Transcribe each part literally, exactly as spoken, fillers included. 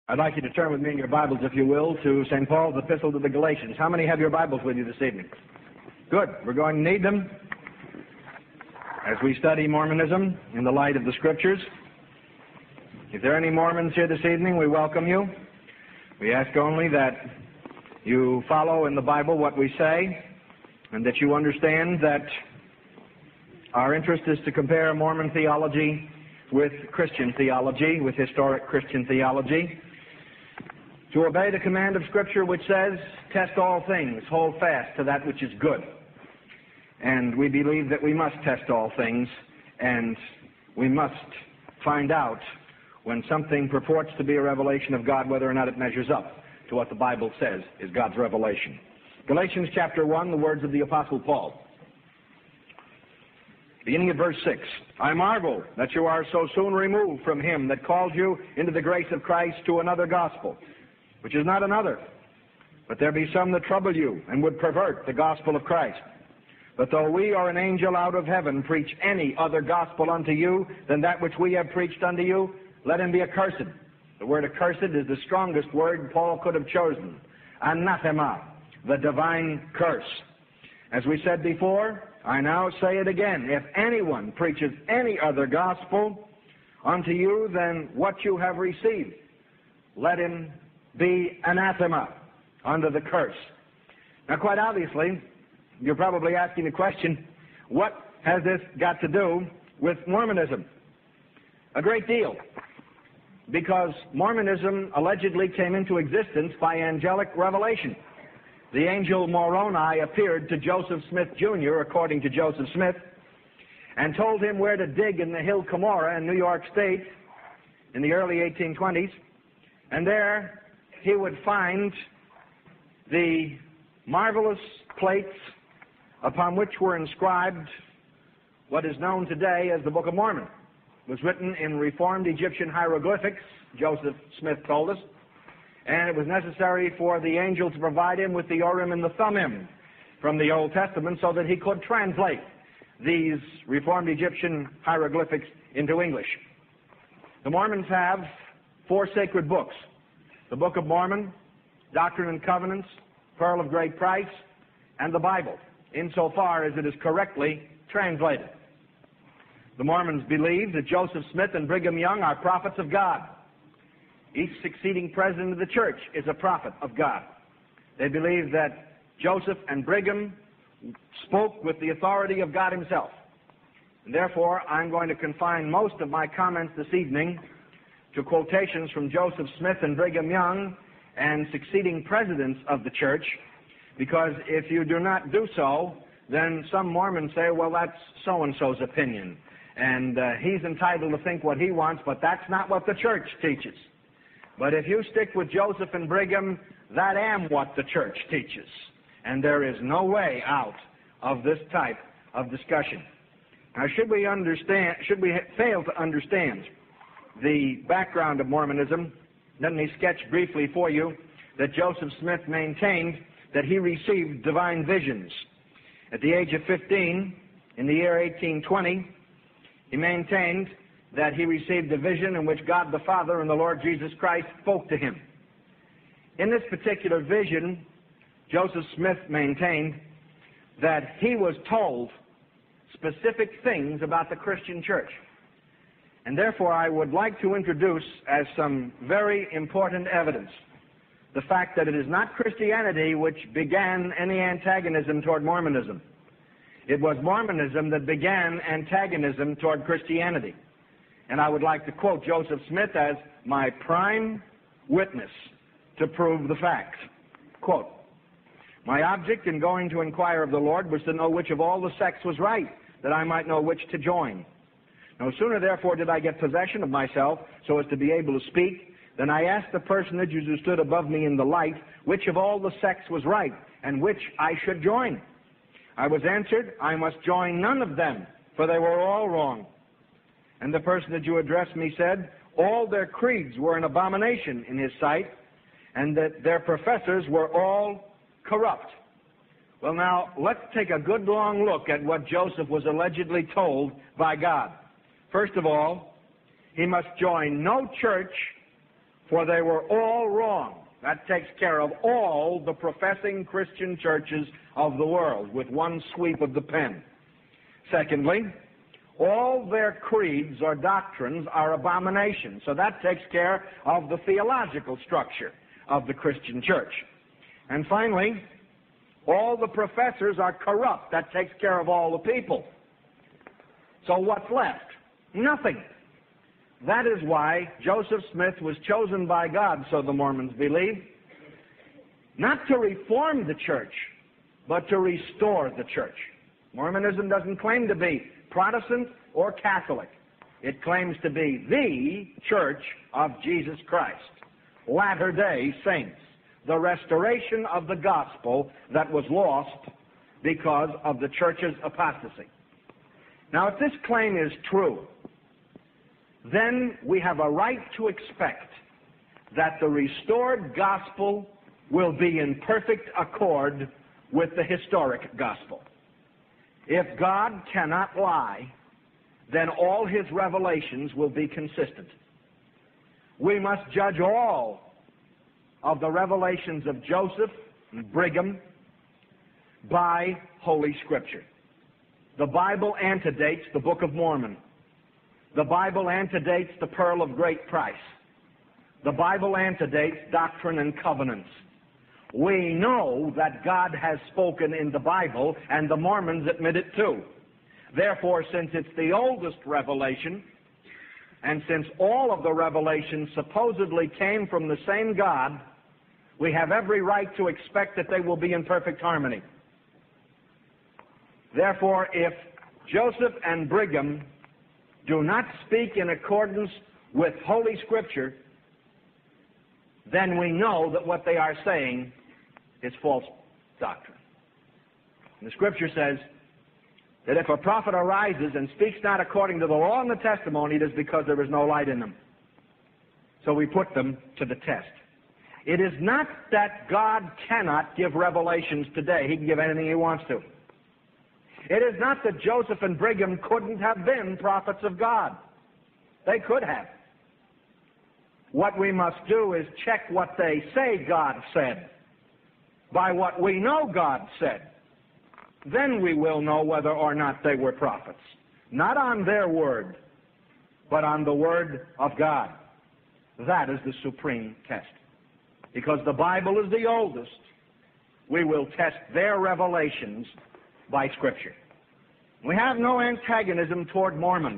I'd like you to turn with me in your Bibles, if you will, to Saint Paul's Epistle to the Galatians. How many have your Bibles with you this evening? Good. We're going to need them as we study Mormonism in the light of the Scriptures. If there are any Mormons here this evening, we welcome you. We ask only that you follow in the Bible what we say, and that you understand that our interest is to compare Mormon theology with Christian theology, with historic Christian theology, to obey the command of Scripture which says, test all things, hold fast to that which is good. And we believe that we must test all things, and we must find out when something purports to be a revelation of God, whether or not it measures up to what the Bible says is God's revelation. Galatians chapter one, the words of the Apostle Paul. Beginning at verse six, I marvel that you are so soon removed from him that called you into the grace of Christ to another gospel, which is not another. But there be some that trouble you and would pervert the gospel of Christ. But though we or an angel out of heaven preach any other gospel unto you than that which we have preached unto you, let him be accursed. The word accursed is the strongest word Paul could have chosen. Anathema, the divine curse. As we said before, I now say it again. If anyone preaches any other gospel unto you than what you have received, let him be anathema, under the curse. Now, quite obviously, you're probably asking the question, what has this got to do with Mormonism? A great deal, because Mormonism allegedly came into existence by angelic revelation. The angel Moroni appeared to Joseph Smith Junior, according to Joseph Smith, and told him where to dig in the hill Cumorah in New York State in the early eighteen twenties, and there he would find the marvelous plates upon which were inscribed what is known today as the Book of Mormon. It was written in Reformed Egyptian hieroglyphics, Joseph Smith told us, and it was necessary for the angel to provide him with the Urim and the Thummim from the Old Testament so that he could translate these Reformed Egyptian hieroglyphics into English. The Mormons have four sacred books: the Book of Mormon, Doctrine and Covenants, Pearl of Great Price, and the Bible, insofar as it is correctly translated. The Mormons believe that Joseph Smith and Brigham Young are prophets of God. Each succeeding president of the church is a prophet of God. They believe that Joseph and Brigham spoke with the authority of God himself. And therefore, I'm going to confine most of my comments this evening to quotations from Joseph Smith and Brigham Young and succeeding presidents of the church, because if you do not do so, then some Mormons say, well, that's so-and-so's opinion, and uh, he's entitled to think what he wants, but that's not what the church teaches. But if you stick with Joseph and Brigham, that am what the church teaches. And there is no way out of this type of discussion. Now, should we understand, should we fail to understand the background of Mormonism, let me sketch briefly for you that Joseph Smith maintained that he received divine visions. At the age of fifteen, in the year eighteen twenty, he maintained that he received a vision in which God the Father and the Lord Jesus Christ spoke to him. In this particular vision, Joseph Smith maintained that he was told specific things about the Christian church. And therefore, I would like to introduce as some very important evidence the fact that it is not Christianity which began any antagonism toward Mormonism. It was Mormonism that began antagonism toward Christianity. And I would like to quote Joseph Smith as my prime witness to prove the facts. Quote, my object in going to inquire of the Lord was to know which of all the sects was right, that I might know which to join. No sooner, therefore, did I get possession of myself so as to be able to speak, than I asked the personages who stood above me in the light which of all the sects was right, and which I should join. I was answered, I must join none of them, for they were all wrong. And the personage who addressed me said, all their creeds were an abomination in his sight, and that their professors were all corrupt. Well, now, let's take a good long look at what Joseph was allegedly told by God. First of all, he must join no church for they were all wrong. That takes care of all the professing Christian churches of the world with one sweep of the pen. Secondly, all their creeds or doctrines are abominations. So that takes care of the theological structure of the Christian church. And finally, all the professors are corrupt. That takes care of all the people. So what's left? Nothing. That is why Joseph Smith was chosen by God, so the Mormons believe, not to reform the church, but to restore the church. Mormonism doesn't claim to be Protestant or Catholic. It claims to be the Church of Jesus Christ, Latter-day Saints, the restoration of the gospel that was lost because of the church's apostasy. Now, if this claim is true, then we have a right to expect that the restored gospel will be in perfect accord with the historic gospel. If God cannot lie, then all his revelations will be consistent. We must judge all of the revelations of Joseph and Brigham by Holy Scripture. The Bible antedates the Book of Mormon. The Bible antedates the Pearl of Great Price. The Bible antedates Doctrine and Covenants. We know that God has spoken in the Bible, and the Mormons admit it too. Therefore, since it's the oldest revelation, and since all of the revelations supposedly came from the same God, we have every right to expect that they will be in perfect harmony. Therefore, if Joseph and Brigham do not speak in accordance with Holy Scripture, then we know that what they are saying is false doctrine. And the Scripture says that if a prophet arises and speaks not according to the law and the testimony, it is because there is no light in them. So we put them to the test. It is not that God cannot give revelations today. He can give anything he wants to. It is not that Joseph and Brigham couldn't have been prophets of God. They could have. What we must do is check what they say God said by what we know God said. Then we will know whether or not they were prophets. Not on their word, but on the word of God. That is the supreme test. Because the Bible is the oldest, we will test their revelations by Scripture. We have no antagonism toward Mormons.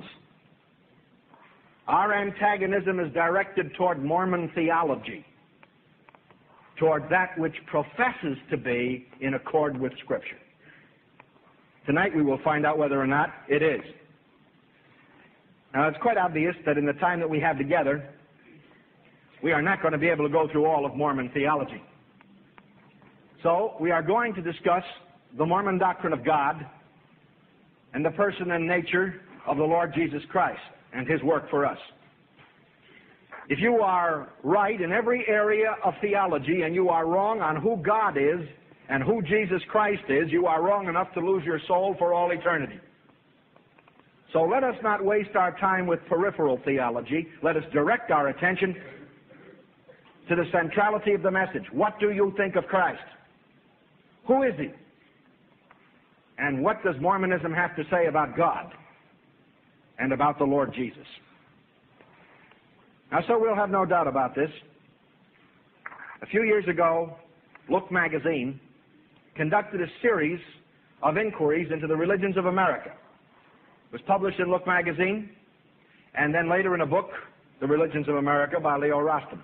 Our antagonism is directed toward Mormon theology, toward that which professes to be in accord with Scripture. Tonight we will find out whether or not it is. Now, it's quite obvious that in the time that we have together, we are not going to be able to go through all of Mormon theology. So, we are going to discuss the Mormon doctrine of God and the person and nature of the Lord Jesus Christ and his work for us. If you are right in every area of theology and you are wrong on who God is and who Jesus Christ is, you are wrong enough to lose your soul for all eternity. So let us not waste our time with peripheral theology. Let us direct our attention to the centrality of the message. What do you think of Christ? Who is he? And what does Mormonism have to say about God and about the Lord Jesus? Now, so we'll have no doubt about this. A few years ago, Look magazine conducted a series of inquiries into the religions of America. It was published in Look magazine, and then later in a book, The Religions of America by Leo Rostam.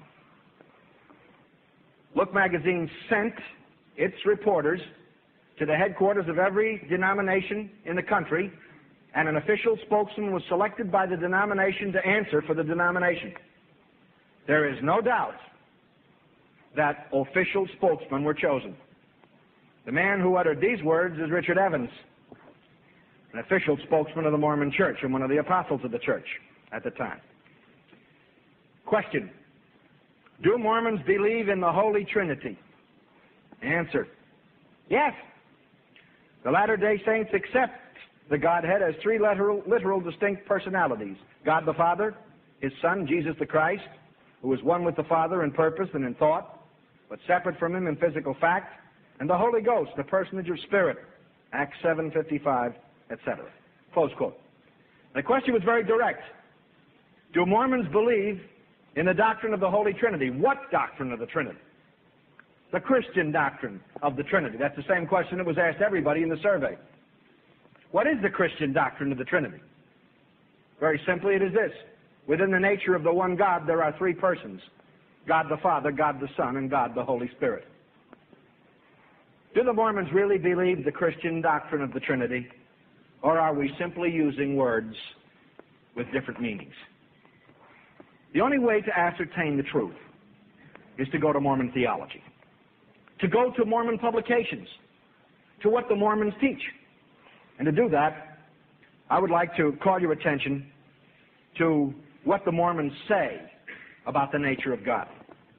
Look magazine sent its reporters to the headquarters of every denomination in the country, and an official spokesman was selected by the denomination to answer for the denomination. There is no doubt that official spokesmen were chosen. The man who uttered these words is Richard Evans, an official spokesman of the Mormon Church and one of the apostles of the church at the time. Question: do Mormons believe in the Holy Trinity? Answer: yes. The Latter-day Saints accept the Godhead as three literal, literal distinct personalities: God the Father, his Son, Jesus the Christ, who is one with the Father in purpose and in thought, but separate from him in physical fact, and the Holy Ghost, the personage of Spirit, Acts seven fifty-five, et cetera. Close quote. The question was very direct. Do Mormons believe in the doctrine of the Holy Trinity? What doctrine of the Trinity? The Christian doctrine of the Trinity. That's the same question that was asked everybody in the survey. What is the Christian doctrine of the Trinity? Very simply, it is this. Within the nature of the one God, there are three persons: God the Father, God the Son, and God the Holy Spirit. Do the Mormons really believe the Christian doctrine of the Trinity, or are we simply using words with different meanings? The only way to ascertain the truth is to go to Mormon theology, to go to Mormon publications, to what the Mormons teach. And to do that, I would like to call your attention to what the Mormons say about the nature of God.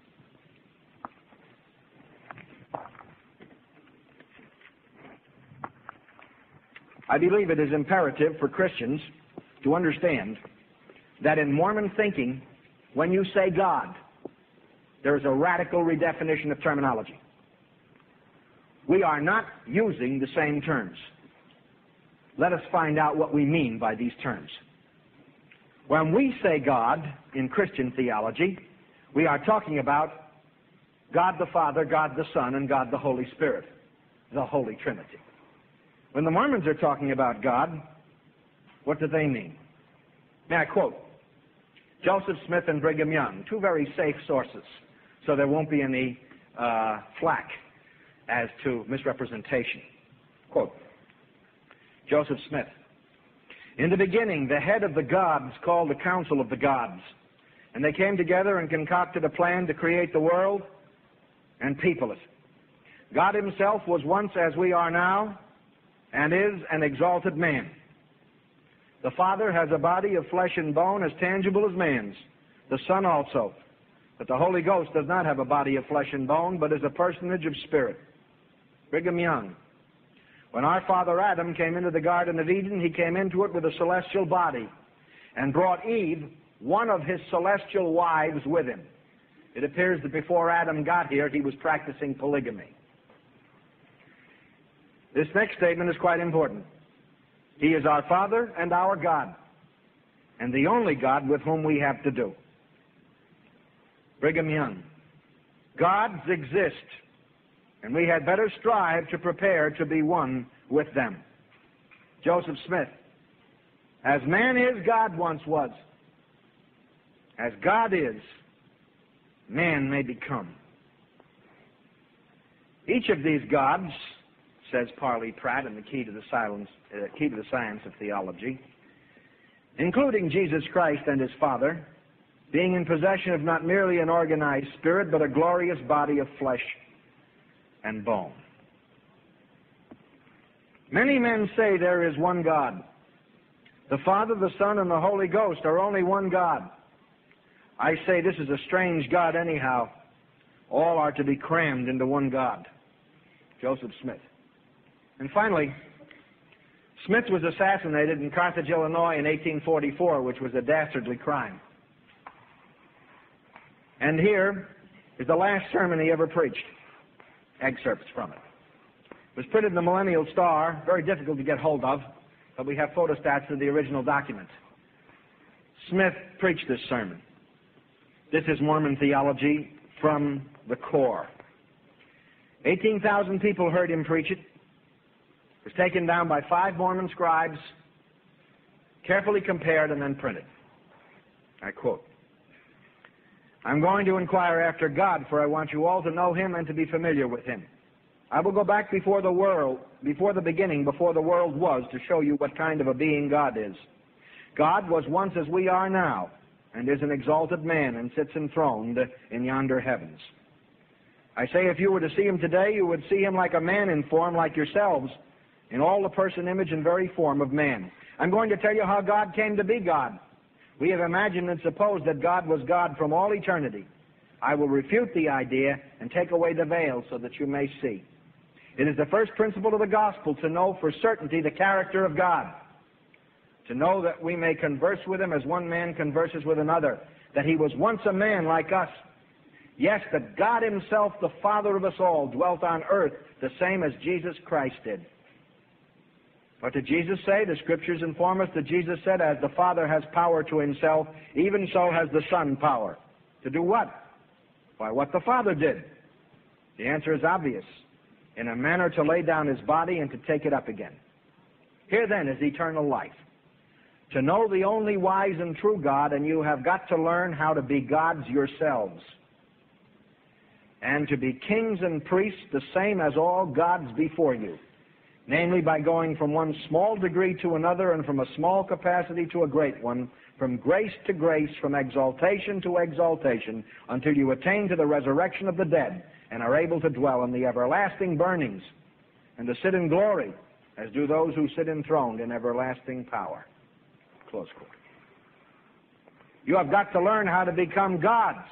I believe it is imperative for Christians to understand that in Mormon thinking, when you say God, there is a radical redefinition of terminology. We are not using the same terms. Let us find out what we mean by these terms. When we say God in Christian theology, we are talking about God the Father, God the Son, and God the Holy Spirit, the Holy Trinity. When the Mormons are talking about God, what do they mean? May I quote Joseph Smith and Brigham Young, two very safe sources, so there won't be any uh, flack as to misrepresentation. Quote, Joseph Smith, "In the beginning, the head of the gods called the council of the gods, and they came together and concocted a plan to create the world and people it. God himself was once as we are now, and is an exalted man. The Father has a body of flesh and bone as tangible as man's, the Son also. But the Holy Ghost does not have a body of flesh and bone, but is a personage of spirit." Brigham Young, "When our father Adam came into the Garden of Eden, he came into it with a celestial body and brought Eve, one of his celestial wives, with him. It appears that before Adam got here, he was practicing polygamy." This next statement is quite important. "He is our Father and our God, and the only God with whom we have to do." Brigham Young, "Gods exist, and we had better strive to prepare to be one with them." Joseph Smith, "As man is, God once was. As God is, man may become." Each of these gods, says Parley Pratt in the Key to the Silence, uh, Key to the Science of Theology, including Jesus Christ and his Father, being in possession of not merely an organized spirit, but a glorious body of flesh and bone. Many men say there is one God. The Father, the Son, and the Holy Ghost are only one God. I say this is a strange God anyhow. All are to be crammed into one God. Joseph Smith. And finally, Smith was assassinated in Carthage, Illinois in eighteen forty-four, which was a dastardly crime. And here is the last sermon he ever preached. Excerpts from it. It was printed in the Millennial Star, very difficult to get hold of, but we have photostats of the original document. Smith preached this sermon. This is Mormon theology from the core. eighteen thousand people heard him preach it. It was taken down by five Mormon scribes, carefully compared, and then printed. I quote, "I'm going to inquire after God, for I want you all to know him and to be familiar with him. I will go back before the world, before the beginning, before the world was, to show you what kind of a being God is. God was once as we are now, and is an exalted man, and sits enthroned in yonder heavens. I say if you were to see him today, you would see him like a man in form, like yourselves, in all the person, image, and very form of man. I'm going to tell you how God came to be God. We have imagined and supposed that God was God from all eternity. I will refute the idea and take away the veil so that you may see. It is the first principle of the gospel to know for certainty the character of God, to know that we may converse with him as one man converses with another, that he was once a man like us. Yes, that God himself, the Father of us all, dwelt on earth the same as Jesus Christ did. What did Jesus say? The Scriptures inform us that Jesus said, as the Father has power to himself, even so has the Son power. To do what? Why, what the Father did. The answer is obvious. In a manner to lay down his body and to take it up again. Here then is eternal life. To know the only wise and true God, and you have got to learn how to be gods yourselves. And to be kings and priests the same as all gods before you. Namely, by going from one small degree to another, and from a small capacity to a great one, from grace to grace, from exaltation to exaltation, until you attain to the resurrection of the dead, and are able to dwell in the everlasting burnings, and to sit in glory, as do those who sit enthroned in everlasting power. Close quote. You have got to learn how to become gods.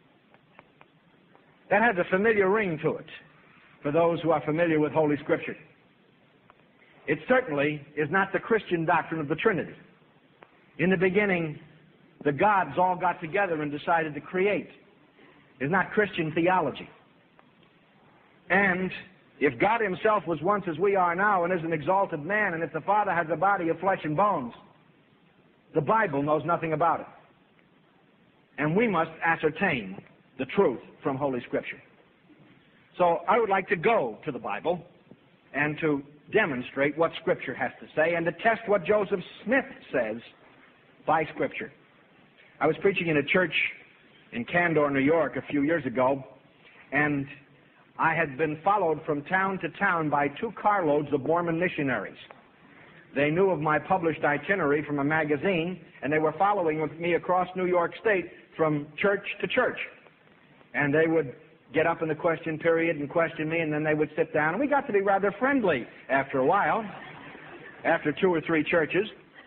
That has a familiar ring to it for those who are familiar with Holy Scripture. It certainly is not the Christian doctrine of the Trinity. In the beginning, the gods all got together and decided to create. It's not Christian theology. And if God himself was once as we are now and is an exalted man, and if the Father has a body of flesh and bones, the Bible knows nothing about it. And we must ascertain the truth from Holy Scripture. So I would like to go to the Bible and to demonstrate what Scripture has to say and to test what Joseph Smith says by Scripture. I was preaching in a church in Candor, New York a few years ago, and I had been followed from town to town by two carloads of Mormon missionaries. They knew of my published itinerary from a magazine, and they were following with me across New York State from church to church. And they would get up in the question period and question me, and then they would sit down. And we got to be rather friendly after a while, after two or three churches.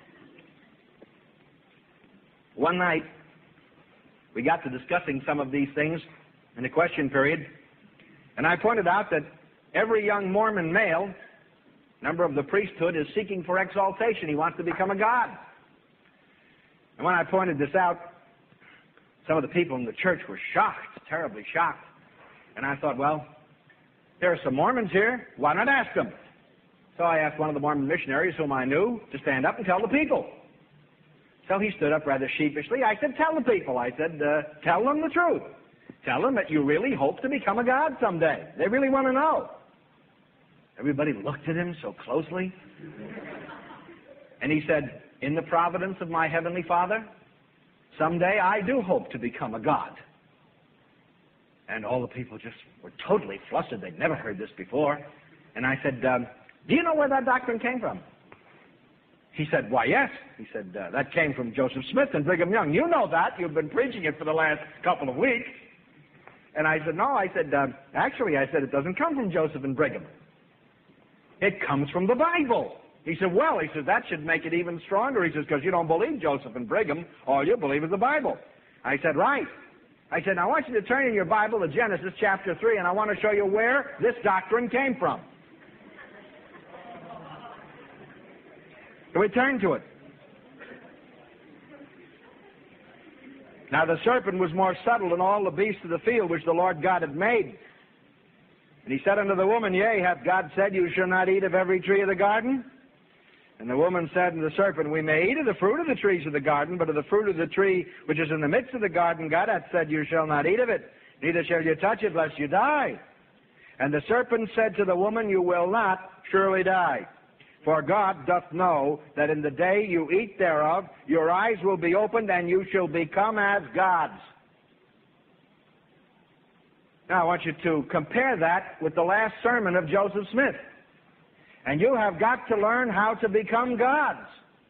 One night, we got to discussing some of these things in the question period, and I pointed out that every young Mormon male, member of the priesthood, is seeking for exaltation. He wants to become a god. And when I pointed this out, some of the people in the church were shocked, terribly shocked. And I thought, well, there are some Mormons here. Why not ask them? So I asked one of the Mormon missionaries whom I knew to stand up and tell the people. So he stood up rather sheepishly. I said, tell the people. I said, uh, tell them the truth. Tell them that you really hope to become a god someday. They really want to know. Everybody looked at him so closely. And he said, in the providence of my Heavenly Father, someday I do hope to become a god. And all the people just were totally flustered. They'd never heard this before. And I said, um, do you know where that doctrine came from? He said, why, yes. He said, uh, that came from Joseph Smith and Brigham Young. You know that. You've been preaching it for the last couple of weeks. And I said, no. I said, uh, actually, I said, it doesn't come from Joseph and Brigham. It comes from the Bible. He said, well, he said, that should make it even stronger. He says, because you don't believe Joseph and Brigham. All you believe is the Bible. I said, right. I said, now I want you to turn in your Bible to Genesis chapter three, and I want to show you where this doctrine came from. So we turned to it. Now the serpent was more subtle than all the beasts of the field which the Lord God had made. And he said unto the woman, yea, hath God said, you shall not eat of every tree of the garden? And the woman said unto the serpent, we may eat of the fruit of the trees of the garden, but of the fruit of the tree which is in the midst of the garden, God hath said, you shall not eat of it, neither shall you touch it, lest you die. And the serpent said to the woman, you will not surely die. For God doth know that in the day you eat thereof, your eyes will be opened, and you shall become as gods. Now I want you to compare that with the last sermon of Joseph Smith. And you have got to learn how to become gods.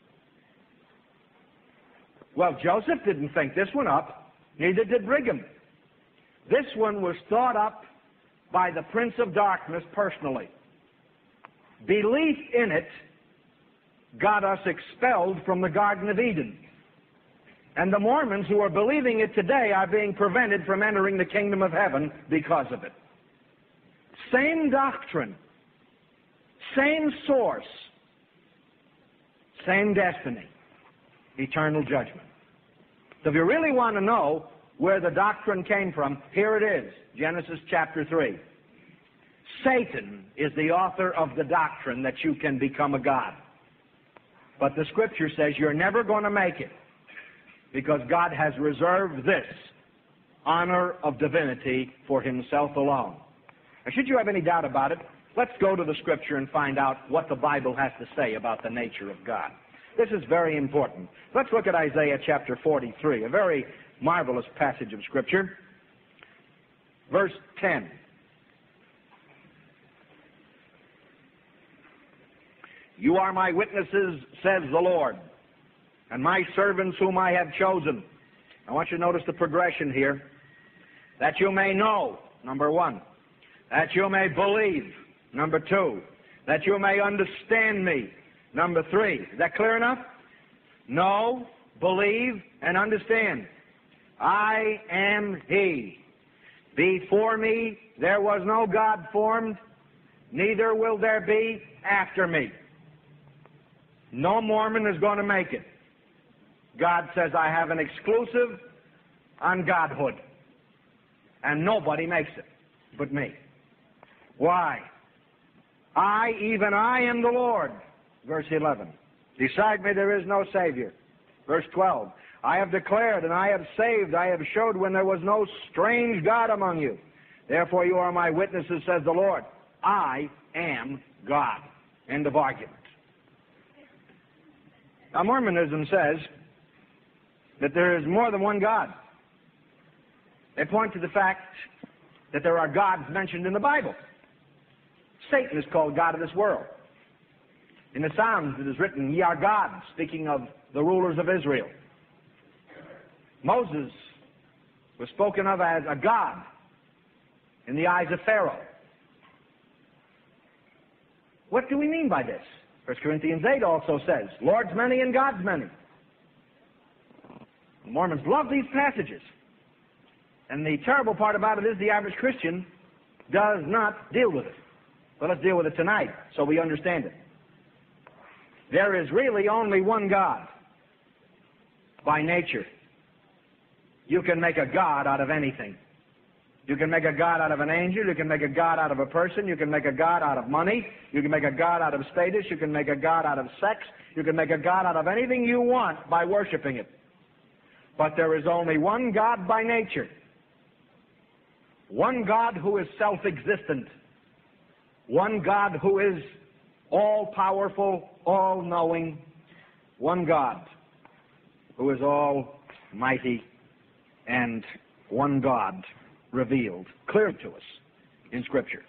Well, Joseph didn't think this one up. Neither did Brigham. This one was thought up by the Prince of Darkness personally. Belief in it got us expelled from the Garden of Eden. And the Mormons who are believing it today are being prevented from entering the kingdom of heaven because of it. Same doctrine, same source, same destiny, eternal judgment. So if you really want to know where the doctrine came from, here it is, Genesis chapter three. Satan is the author of the doctrine that you can become a god. But the Scripture says you're never going to make it, because God has reserved this honor of divinity for himself alone. Now, should you have any doubt about it, let's go to the Scripture and find out what the Bible has to say about the nature of God. This is very important. Let's look at Isaiah chapter forty-three, a very marvelous passage of Scripture. Verse ten. You are my witnesses, says the Lord, and my servants whom I have chosen. I want you to notice the progression here. That you may know, number one. That you may believe, number two. That you may understand me, number three. Is that clear enough? Know, believe, and understand. I am He. Before me there was no God formed, neither will there be after me. No Mormon is going to make it. God says, I have an exclusive on Godhood. And nobody makes it but me. Why? I, even I, am the Lord. Verse eleven. Beside me there is no Savior. Verse twelve. I have declared and I have saved. I have showed when there was no strange God among you. Therefore you are my witnesses, says the Lord. I am God. End of argument. Now, Mormonism says that there is more than one God. They point to the fact that there are gods mentioned in the Bible. Satan is called God of this world. In the Psalms it is written, ye are gods, speaking of the rulers of Israel. Moses was spoken of as a god in the eyes of Pharaoh. What do we mean by this? First Corinthians eight also says, Lord's many and God's many. The Mormons love these passages. And the terrible part about it is the average Christian does not deal with it. But let's deal with it tonight so we understand it. There is really only one God by nature. You can make a God out of anything. You can make a God out of an angel. You can make a God out of a person. You can make a God out of money. You can make a God out of status. You can make a God out of sex. You can make a God out of anything you want by worshiping it. But there is only one God by nature. One God who is self-existent. One God who is all-powerful, all-knowing. One God who is almighty, and one God revealed clearly to us in Scripture.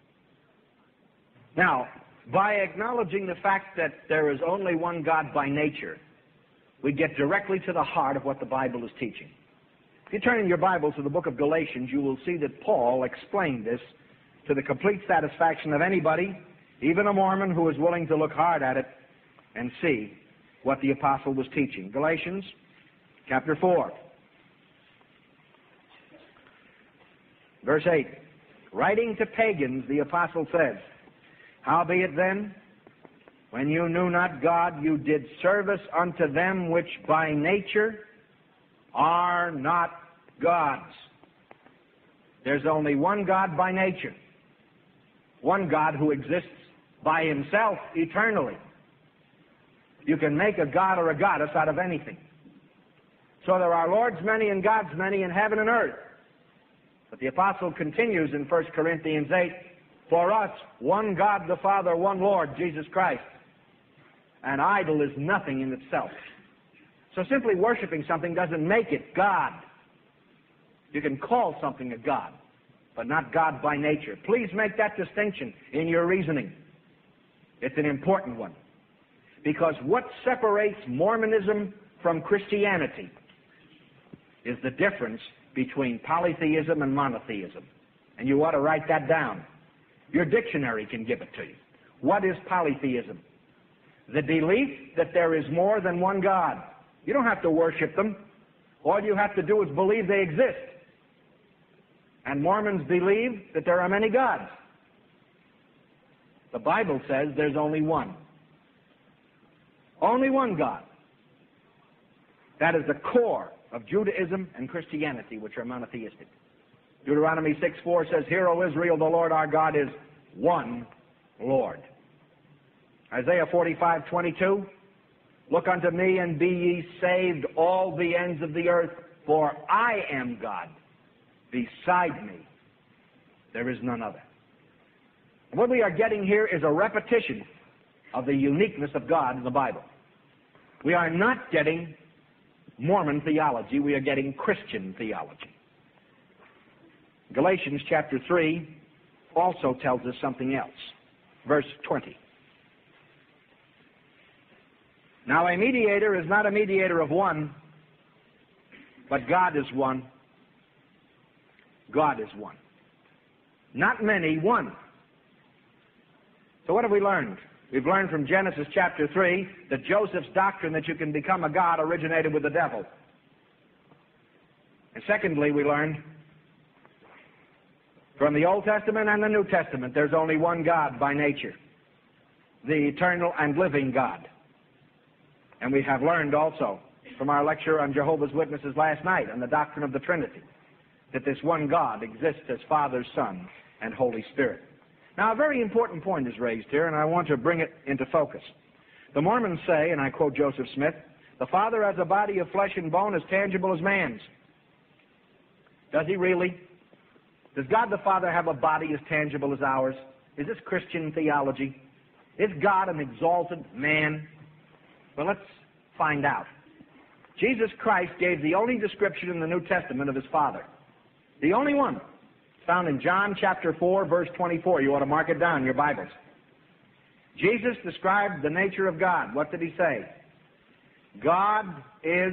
Now, by acknowledging the fact that there is only one God by nature, we get directly to the heart of what the Bible is teaching. If you turn in your Bibles to the book of Galatians, you will see that Paul explained this to the complete satisfaction of anybody, even a Mormon, who is willing to look hard at it and see what the apostle was teaching. Galatians chapter four. Verse eight, writing to pagans, the apostle says, howbeit then, when you knew not God, you did service unto them which by nature are not gods. There's only one God by nature. One God who exists by himself eternally. You can make a god or a goddess out of anything. So there are lords many and gods many in heaven and earth. But the apostle continues in First Corinthians eight, for us, one God the Father, one Lord, Jesus Christ. An idol is nothing in itself. So simply worshiping something doesn't make it God. You can call something a God, but not God by nature. Please make that distinction in your reasoning. It's an important one. Because what separates Mormonism from Christianity is the difference between polytheism and monotheism. And you ought to write that down. Your dictionary can give it to you. What is polytheism? The belief that there is more than one God. You don't have to worship them. All you have to do is believe they exist. And Mormons believe that there are many gods. The Bible says there's only one. Only one God. That is the core of Judaism and Christianity, which are monotheistic. Deuteronomy six four says, "Hear, O Israel, the Lord our God is one Lord." Isaiah forty-five twenty-two, "Look unto me and be ye saved, all the ends of the earth, for I am God. Beside me there is none other." And what we are getting here is a repetition of the uniqueness of God in the Bible. We are not getting Mormon theology, we are getting Christian theology. Galatians chapter three also tells us something else. Verse twenty. "Now a mediator is not a mediator of one, but God is one." God is one. Not many, one. So what have we learned? We've learned from Genesis chapter three that Joseph's doctrine that you can become a god originated with the devil. And secondly, we learned from the Old Testament and the New Testament there's only one God by nature, the eternal and living God. And we have learned also from our lecture on Jehovah's Witnesses last night on the doctrine of the Trinity that this one God exists as Father, Son, and Holy Spirit. Now, a very important point is raised here, and I want to bring it into focus. The Mormons say, and I quote Joseph Smith, "The Father has a body of flesh and bone as tangible as man's." Does he really? Does God the Father have a body as tangible as ours? Is this Christian theology? Is God an exalted man? Well, let's find out. Jesus Christ gave the only description in the New Testament of his Father. The only one. Found in John chapter four, verse twenty-four. You ought to mark it down in your Bibles. Jesus described the nature of God. What did he say? God is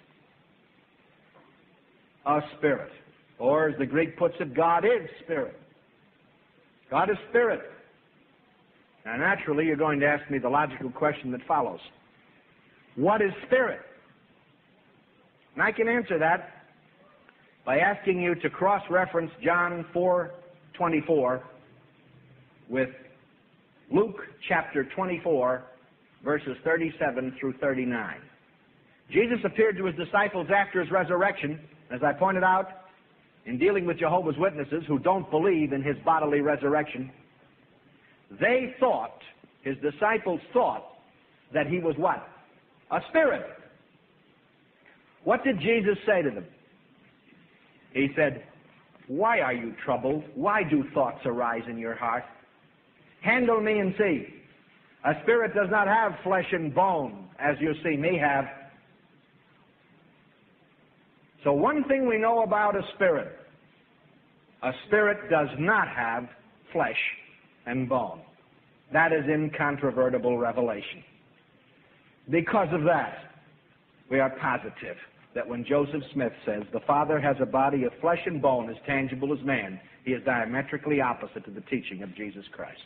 a spirit. Or, as the Greek puts it, God is spirit. God is spirit. Now, naturally, you're going to ask me the logical question that follows. What is spirit? And I can answer that by asking you to cross-reference John four twenty-four with Luke chapter twenty-four, verses thirty-seven through thirty-nine. Jesus appeared to his disciples after his resurrection, as I pointed out, in dealing with Jehovah's Witnesses who don't believe in his bodily resurrection. They thought, his disciples thought, that he was what? A spirit. What did Jesus say to them? He said, "Why are you troubled? Why do thoughts arise in your heart? Handle me and see. A spirit does not have flesh and bone, as you see me have." So one thing we know about a spirit, a spirit does not have flesh and bone. That is incontrovertible revelation. Because of that, we are positive that when Joseph Smith says the Father has a body of flesh and bone as tangible as man, he is diametrically opposite to the teaching of Jesus Christ.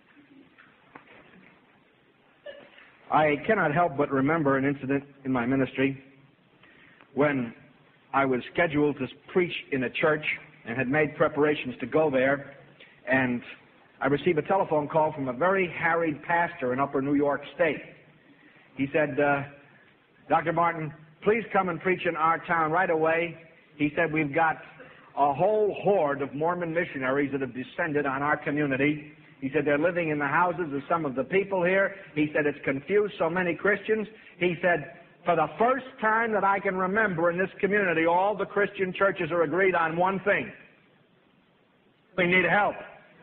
I cannot help but remember an incident in my ministry when I was scheduled to preach in a church and had made preparations to go there, and I received a telephone call from a very harried pastor in Upper New York State. He said, uh, "Doctor Martin, please come and preach in our town right away." He said, "We've got a whole horde of Mormon missionaries that have descended on our community." He said, "They're living in the houses of some of the people here." He said, "It's confused so many Christians." He said, "For the first time that I can remember in this community, all the Christian churches are agreed on one thing. We need help."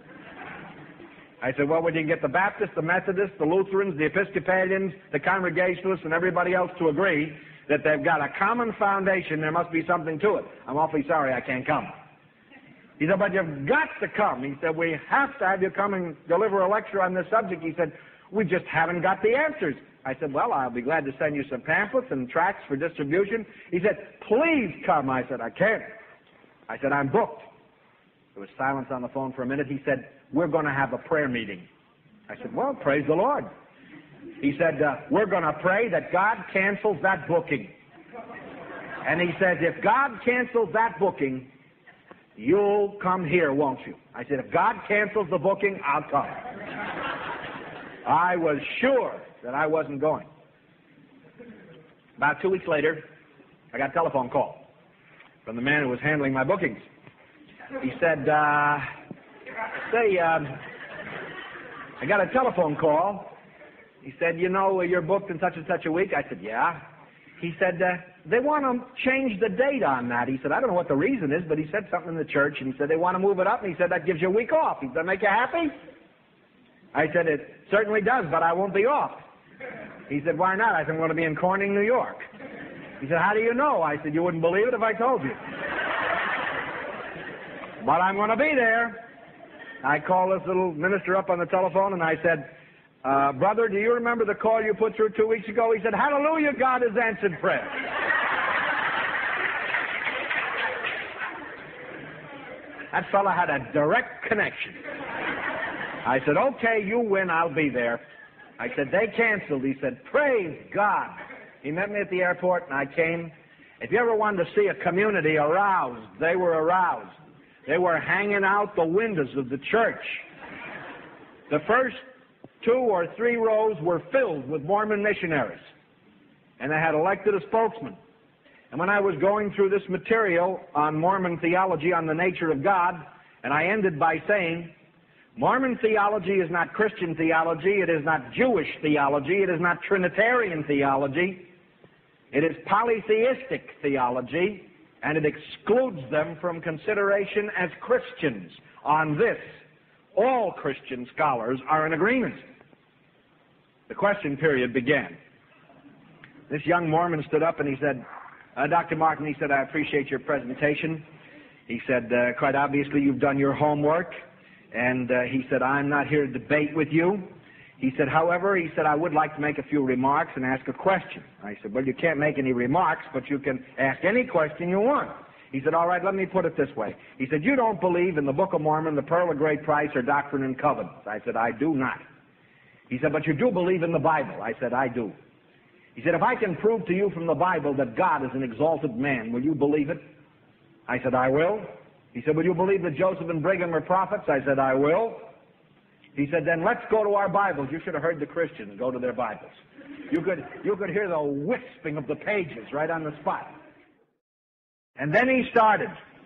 I said, "Well, we can get the Baptists, the Methodists, the Lutherans, the Episcopalians, the Congregationalists, and everybody else to agree that they've got a common foundation. There must be something to it. I'm awfully sorry I can't come." He said, "But you've got to come." He said, "We have to have you come and deliver a lecture on this subject." He said, "We just haven't got the answers." I said, "Well, I'll be glad to send you some pamphlets and tracts for distribution." He said, "Please come." I said, "I can't." I said, "I'm booked." There was silence on the phone for a minute. He said, "We're going to have a prayer meeting." I said, "Well, praise the Lord." He said, uh, "We're going to pray that God cancels that booking." And he says, "If God cancels that booking, you'll come here, won't you?" I said, "If God cancels the booking, I'll come." I was sure that I wasn't going. About two weeks later, I got a telephone call from the man who was handling my bookings. He said, uh, say, uh, I got a telephone call. He said, you know, you're booked in such and such a week. I said, yeah. He said, uh, they want to change the date on that. He said, I don't know what the reason is, but he said something in the church, and he said, they want to move it up, and he said, that gives you a week off. He said, that make you happy? I said, it certainly does, but I won't be off. He said, why not? I said, I'm going to be in Corning, New York. He said, how do you know? I said, you wouldn't believe it if I told you. But I'm going to be there. I called this little minister up on the telephone, and I said, uh, brother, do you remember the call you put through two weeks ago? He said, hallelujah, God has answered prayer. That fellow had a direct connection. I said, okay, you win, I'll be there. I said, they canceled. He said, praise God. He met me at the airport, and I came. If you ever wanted to see a community aroused, they were aroused. They were hanging out the windows of the church. The first two or three rows were filled with Mormon missionaries, and they had elected a spokesman. And when I was going through this material on Mormon theology, on the nature of God, and I ended by saying, Mormon theology is not Christian theology, it is not Jewish theology, it is not Trinitarian theology, it is polytheistic theology, and it excludes them from consideration as Christians. On this, all Christian scholars are in agreement. The question period began. This young Mormon stood up and he said, uh, Doctor Martin, he said, I appreciate your presentation. He said, uh, quite obviously you've done your homework. And uh, he said, I'm not here to debate with you. He said, however, he said, I would like to make a few remarks and ask a question. I said, well, you can't make any remarks, but you can ask any question you want. He said, all right, let me put it this way. He said, you don't believe in the Book of Mormon, the Pearl of Great Price, or Doctrine and Covenants. I said, I do not. He said, but you do believe in the Bible. I said, I do. He said, if I can prove to you from the Bible that God is an exalted man, will you believe it? I said, I will. He said, will you believe that Joseph and Brigham are prophets? I said, I will. He said, then let's go to our Bibles. You should have heard the Christians go to their Bibles. You could, you could hear the wisping of the pages right on the spot. And then he started.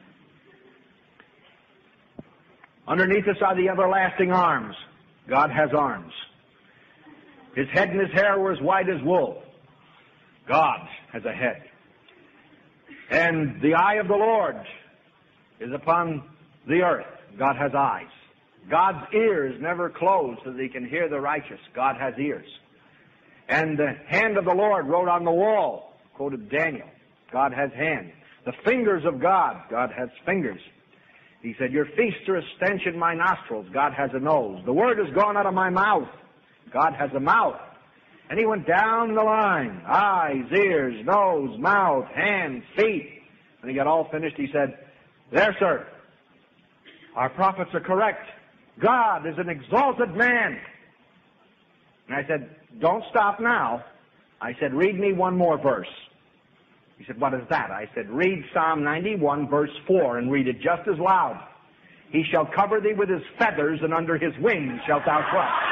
Underneath us are the everlasting arms. God has arms. His head and his hair were as white as wool. God has a head. And the eye of the Lord is upon the earth. God has eyes. God's ears never close so that he can hear the righteous. God has ears. And the hand of the Lord wrote on the wall, quoted Daniel. God has hands. The fingers of God. God has fingers. He said, your feasts are a stench in my nostrils. God has a nose. The word has gone out of my mouth. God has a mouth. And he went down the line. Eyes, ears, nose, mouth, hands, feet. When he got all finished, he said, there, sir, our prophets are correct. God is an exalted man. And I said, don't stop now. I said, read me one more verse. He said, what is that? I said, read Psalm ninety-one, verse four, and read it just as loud. He shall cover thee with his feathers, and under his wings shalt thou trust.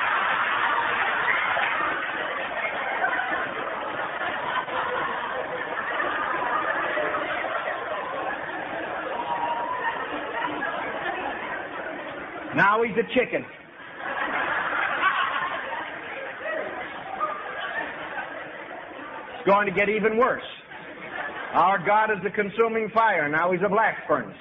Now he's a chicken. It's going to get even worse. Our God is a consuming fire. Now he's a black furnace.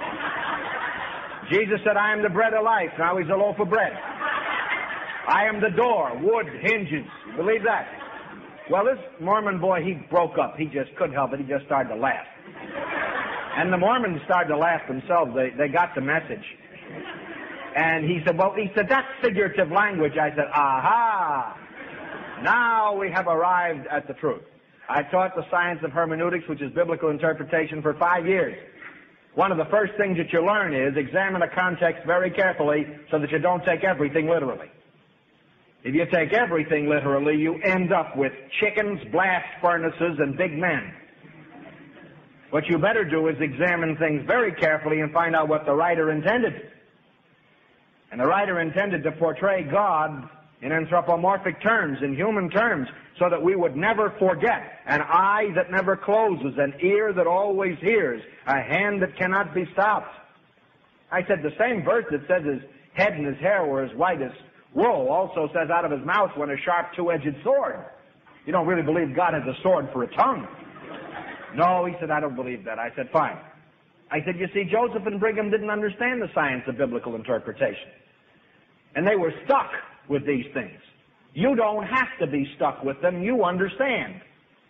Jesus said, I am the bread of life. Now he's a loaf of bread. I am the door, wood, hinges. You believe that? Well, this Mormon boy, he broke up. He just couldn't help it. He just started to laugh. And the Mormons started to laugh themselves. They, they got the message. And he said, well, he said, that's figurative language. I said, aha, now we have arrived at the truth. I taught the science of hermeneutics, which is biblical interpretation, for five years. One of the first things that you learn is examine a context very carefully so that you don't take everything literally. If you take everything literally, you end up with chickens, blast furnaces, and big men. What you better do is examine things very carefully and find out what the writer intended. And the writer intended to portray God in anthropomorphic terms, in human terms, so that we would never forget. An eye that never closes, an ear that always hears, a hand that cannot be stopped. I said the same verse that says his head and his hair were as white as wool also says out of his mouth went a sharp two-edged sword. You don't really believe God has a sword for a tongue? No, he said, I don't believe that. I said, fine. I said, you see, Joseph and Brigham didn't understand the science of biblical interpretation. And they were stuck with these things. You don't have to be stuck with them. You understand.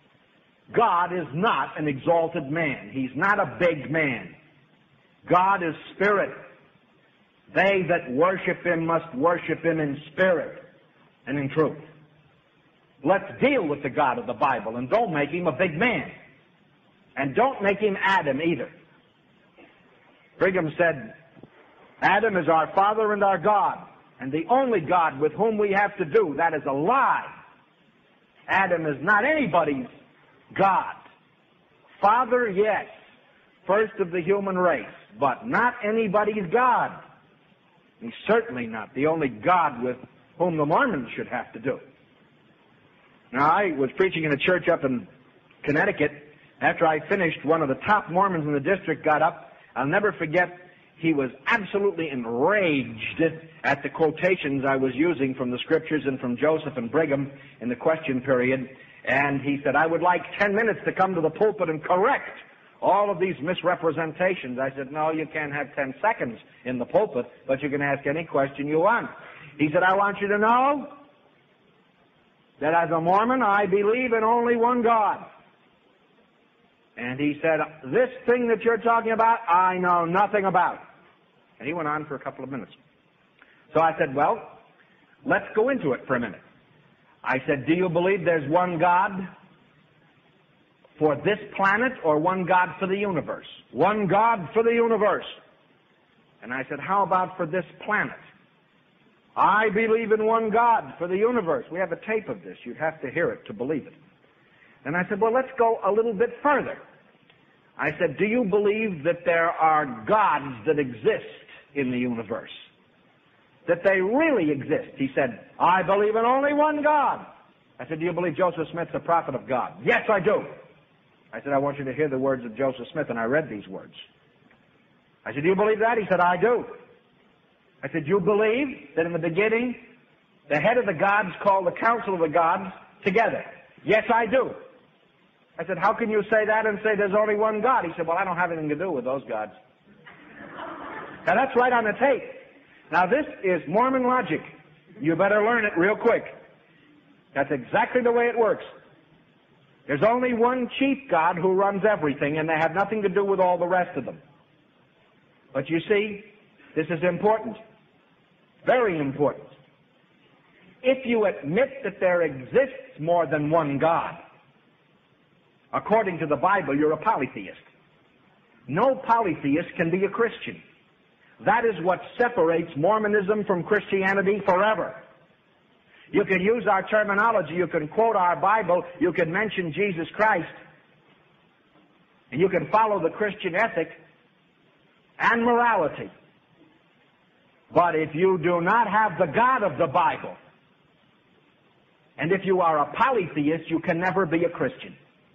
God is not an exalted man. He's not a big man. God is spirit. They that worship him must worship him in spirit and in truth. Let's deal with the God of the Bible, and don't make him a big man. And don't make him Adam either. Brigham said, Adam is our father and our God, and the only God with whom we have to do. That is a lie. Adam is not anybody's God. Father, yes, first of the human race, but not anybody's God. He's certainly not the only God with whom the Mormons should have to do. Now, I was preaching in a church up in Connecticut. After I finished, one of the top Mormons in the district got up. I'll never forget, he was absolutely enraged at the quotations I was using from the Scriptures and from Joseph and Brigham in the question period. And he said, I would like ten minutes to come to the pulpit and correct all of these misrepresentations. I said, no, you can't have ten seconds in the pulpit, but you can ask any question you want. He said, I want you to know that as a Mormon, I believe in only one God. And he said, this thing that you're talking about, I know nothing about. And he went on for a couple of minutes. So I said, well, let's go into it for a minute. I said, do you believe there's one God for this planet or one God for the universe? One God for the universe. And I said, how about for this planet? I believe in one God for the universe. We have a tape of this. You'd have to hear it to believe it. And I said, well, let's go a little bit further. I said, do you believe that there are gods that exist in the universe? That they really exist? He said, I believe in only one God. I said, do you believe Joseph Smith's a prophet of God? Yes, I do. I said, I want you to hear the words of Joseph Smith, and I read these words. I said, do you believe that? He said, I do. I said, you believe that in the beginning the head of the gods called the council of the gods together? Yes, I do. I said, how can you say that and say there's only one God? He said, well, I don't have anything to do with those gods. Now, that's right on the tape. Now, this is Mormon logic. You better learn it real quick. That's exactly the way it works. There's only one chief God who runs everything, and they have nothing to do with all the rest of them. But you see, this is important. Very important. If you admit that there exists more than one God, according to the Bible, you're a polytheist. No polytheist can be a Christian. That is what separates Mormonism from Christianity forever. You can use our terminology, you can quote our Bible, you can mention Jesus Christ, and you can follow the Christian ethic and morality. But if you do not have the God of the Bible, and if you are a polytheist, you can never be a Christian.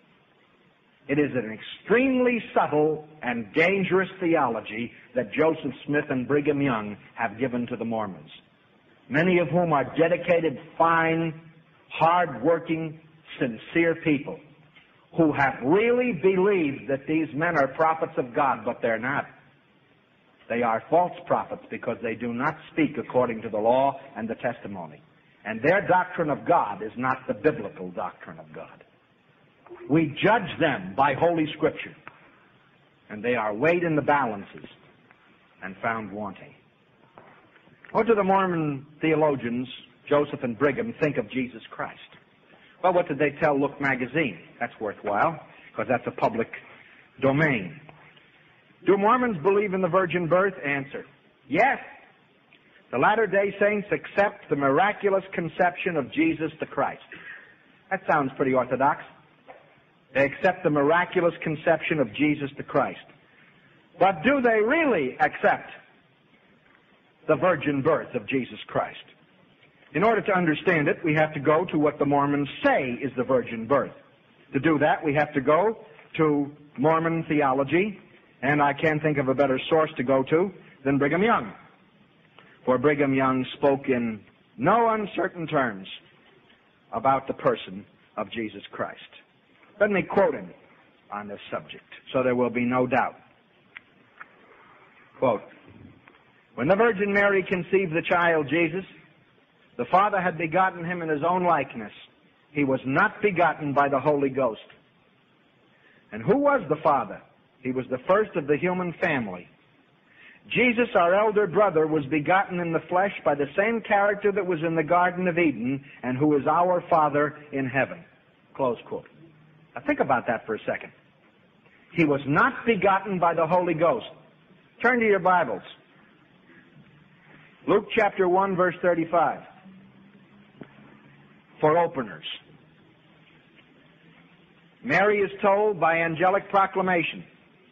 It is an extremely subtle and dangerous theology that Joseph Smith and Brigham Young have given to the Mormons, many of whom are dedicated, fine, hard-working, sincere people who have really believed that these men are prophets of God, but they're not. They are false prophets because they do not speak according to the law and the testimony. And their doctrine of God is not the biblical doctrine of God. We judge them by Holy Scripture, and they are weighed in the balances and found wanting. What do the Mormon theologians, Joseph and Brigham, think of Jesus Christ? Well, what did they tell Look magazine? That's worthwhile, because that's a public domain. Do Mormons believe in the virgin birth? Answer, yes. The Latter-day Saints accept the miraculous conception of Jesus the Christ. That sounds pretty orthodox. They accept the miraculous conception of Jesus the Christ. But do they really accept the virgin birth of Jesus Christ? In order to understand it, we have to go to what the Mormons say is the virgin birth. To do that, we have to go to Mormon theology, and I can't think of a better source to go to than Brigham Young. For Brigham Young spoke in no uncertain terms about the person of Jesus Christ. Let me quote him on this subject, so there will be no doubt. Quote, "When the Virgin Mary conceived the child Jesus, the Father had begotten him in his own likeness. He was not begotten by the Holy Ghost. And who was the Father? He was the first of the human family. Jesus, our elder brother, was begotten in the flesh by the same character that was in the Garden of Eden and who is our Father in heaven." Close quote. Now think about that for a second. He was not begotten by the Holy Ghost. Turn to your Bibles. Luke chapter one, verse thirty-five. For openers. Mary is told by angelic proclamation,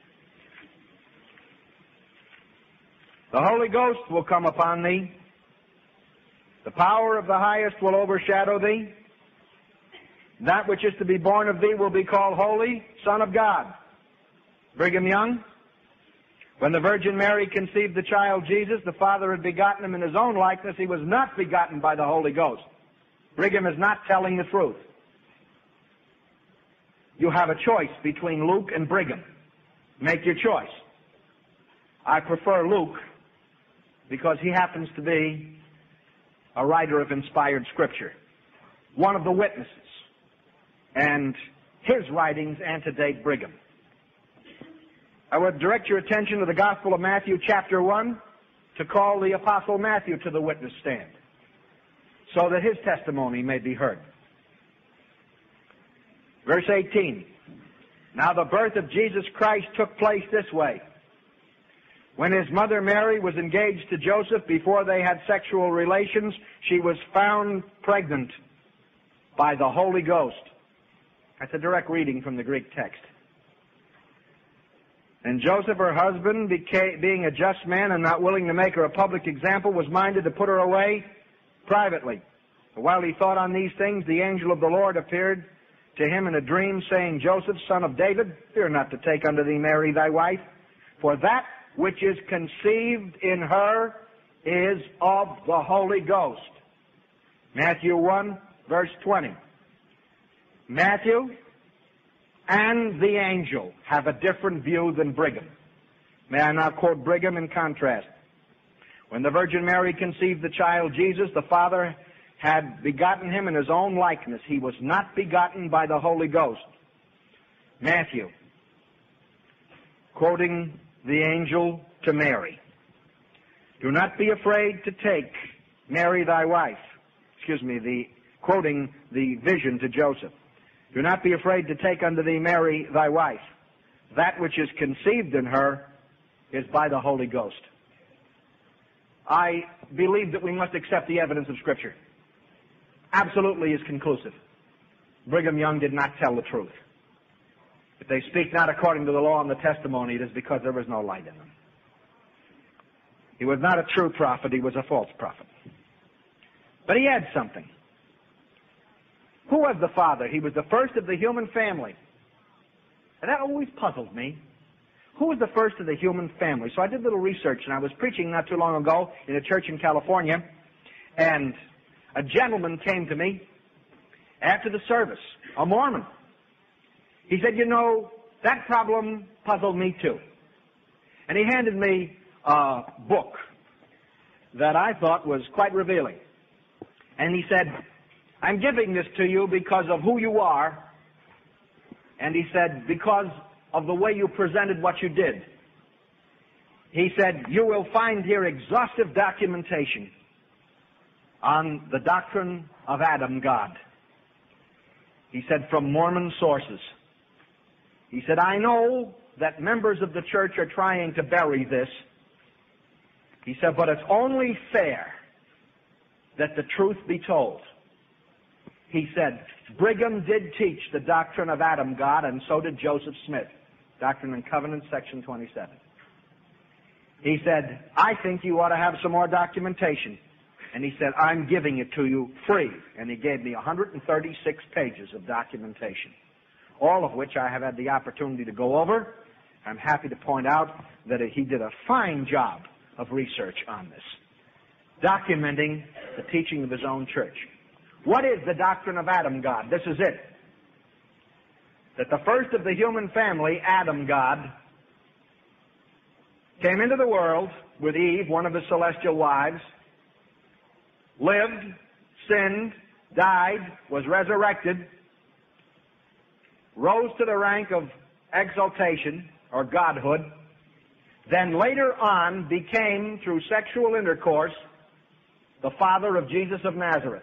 "The Holy Ghost will come upon thee. The power of the highest will overshadow thee. That which is to be born of thee will be called Holy, Son of God." Brigham Young, when the Virgin Mary conceived the child Jesus, the Father had begotten him in his own likeness. He was not begotten by the Holy Ghost. Brigham is not telling the truth. You have a choice between Luke and Brigham. Make your choice. I prefer Luke because he happens to be a writer of inspired Scripture, one of the witnesses, and his writings antedate Brigham. I would direct your attention to the Gospel of Matthew, chapter one, to call the Apostle Matthew to the witness stand, so that his testimony may be heard. Verse eighteen, "Now the birth of Jesus Christ took place this way. When his mother Mary was engaged to Joseph before they had sexual relations, she was found pregnant by the Holy Ghost." That's a direct reading from the Greek text. "And Joseph, her husband, became, being a just man and not willing to make her a public example, was minded to put her away privately. But while he thought on these things, the angel of the Lord appeared to him in a dream, saying, Joseph, son of David, fear not to take unto thee Mary thy wife, for that which is conceived in her is of the Holy Ghost." Matthew one, verse twenty. Matthew and the angel have a different view than Brigham. May I now quote Brigham in contrast? "When the Virgin Mary conceived the child Jesus, the Father had begotten him in his own likeness. He was not begotten by the Holy Ghost." Matthew, quoting the angel to Mary, "Do not be afraid to take Mary thy wife." Excuse me, the quoting the vision to Joseph. "Do not be afraid to take unto thee Mary thy wife. That which is conceived in her is by the Holy Ghost." I believe that we must accept the evidence of Scripture. Absolutely is conclusive. Brigham Young did not tell the truth. If they speak not according to the law and the testimony, it is because there was no light in them. He was not a true prophet, he was a false prophet. But he had something. Who was the Father? He was the first of the human family. And that always puzzled me. Who was the first of the human family? So I did a little research, and I was preaching not too long ago in a church in California, and a gentleman came to me after the service, a Mormon. He said, "You know, that problem puzzled me too." And he handed me a book that I thought was quite revealing. And he said, "I'm giving this to you because of who you are," and he said, "because of the way you presented what you did." He said, "You will find here exhaustive documentation on the doctrine of Adam God." He said, "from Mormon sources." He said, "I know that members of the church are trying to bury this." He said, "but it's only fair that the truth be told." He said, "Brigham did teach the doctrine of Adam God, and so did Joseph Smith. Doctrine and Covenants, section twenty-seven. He said, "I think you ought to have some more documentation." And he said, I'm giving it to you free. And he gave me one hundred thirty-six pages of documentation, all of which I have had the opportunity to go over. I'm happy to point out that he did a fine job of research on this, documenting the teaching of his own church. What is the doctrine of Adam God? This is it. That the first of the human family, Adam God, came into the world with Eve, one of his celestial wives, lived, sinned, died, was resurrected, rose to the rank of exaltation or godhood, then later on became, through sexual intercourse, the father of Jesus of Nazareth.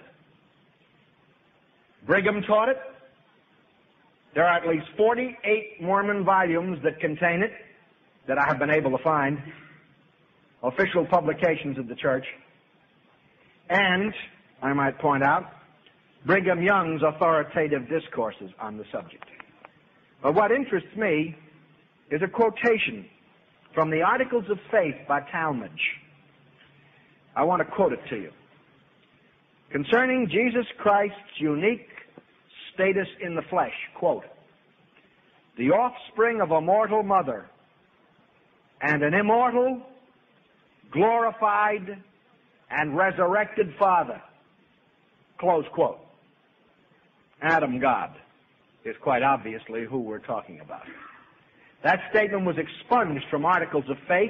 Brigham taught it. There are at least forty-eight Mormon volumes that contain it that I have been able to find, official publications of the church. And, I might point out, Brigham Young's authoritative discourses on the subject. But what interests me is a quotation from the Articles of Faith by Talmage. I want to quote it to you. Concerning Jesus Christ's unique status in the flesh, quote, the offspring of a mortal mother and an immortal, glorified, and resurrected Father, close quote. Adam God is quite obviously who we're talking about. That statement was expunged from Articles of Faith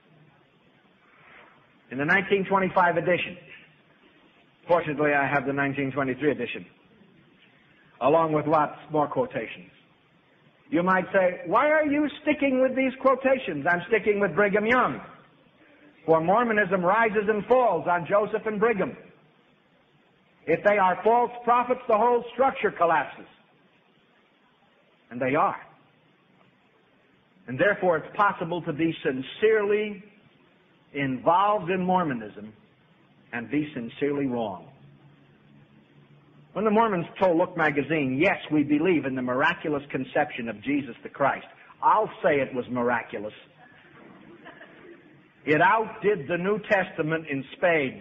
in the nineteen twenty-five edition. Fortunately, I have the nineteen twenty-three edition, along with lots more quotations. You might say, why are you sticking with these quotations? I'm sticking with Brigham Young. For Mormonism rises and falls on Joseph and Brigham. If they are false prophets, the whole structure collapses. And they are. And therefore it's possible to be sincerely involved in Mormonism and be sincerely wrong. When the Mormons told Look magazine, yes, we believe in the miraculous conception of Jesus the Christ, I'll say it was miraculous. It outdid the New Testament in spades.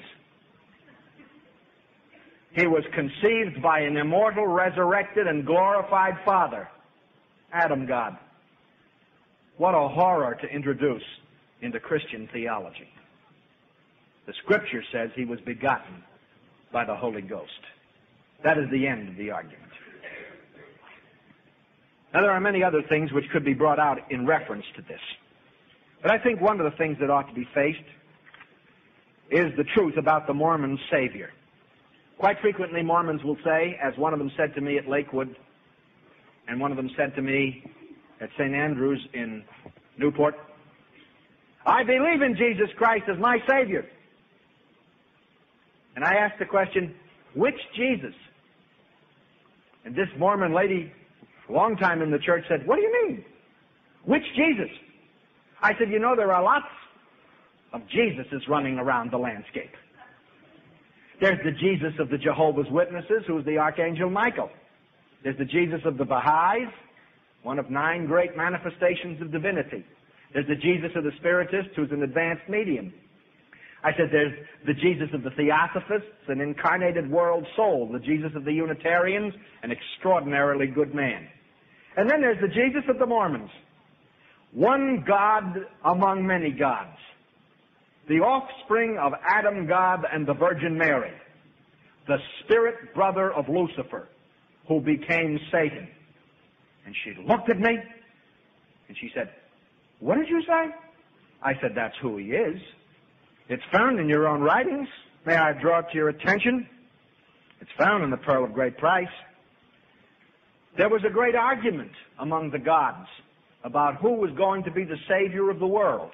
He was conceived by an immortal, resurrected, and glorified Father, Adam God. What a horror to introduce into Christian theology. The Scripture says he was begotten by the Holy Ghost. That is the end of the argument. Now, there are many other things which could be brought out in reference to this. But I think one of the things that ought to be faced is the truth about the Mormon Savior. Quite frequently, Mormons will say, as one of them said to me at Lakewood, and one of them said to me at Saint Andrews in Newport, I believe in Jesus Christ as my Savior. And I asked the question, which Jesus? And this Mormon lady, a long time in the church, said, what do you mean? Which Jesus? I said, you know, there are lots of Jesuses running around the landscape. There's the Jesus of the Jehovah's Witnesses, who's the Archangel Michael. There's the Jesus of the Baha'is, one of nine great manifestations of divinity. There's the Jesus of the Spiritists, who's an advanced medium. I said there's the Jesus of the Theosophists, an incarnated world soul. The Jesus of the Unitarians, an extraordinarily good man. And then there's the Jesus of the Mormons. One God among many gods. The offspring of Adam God and the Virgin Mary. The spirit brother of Lucifer, who became Satan. And she looked at me, and she said, what did you say? I said, that's who he is. It's found in your own writings. May I draw it to your attention? It's found in the Pearl of Great Price. There was a great argument among the gods about who was going to be the Savior of the world.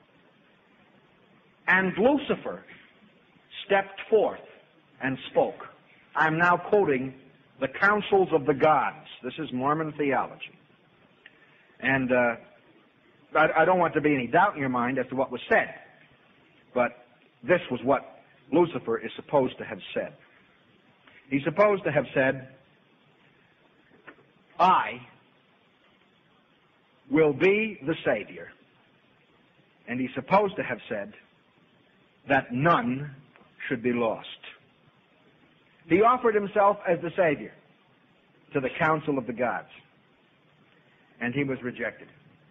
And Lucifer stepped forth and spoke. I'm now quoting the councils of the gods. This is Mormon theology. And uh, I, I don't want there to be any doubt in your mind as to what was said. But this was what Lucifer is supposed to have said. He's supposed to have said, I will be the Savior. And he's supposed to have said that none should be lost. He offered himself as the Savior to the council of the gods, and he was rejected.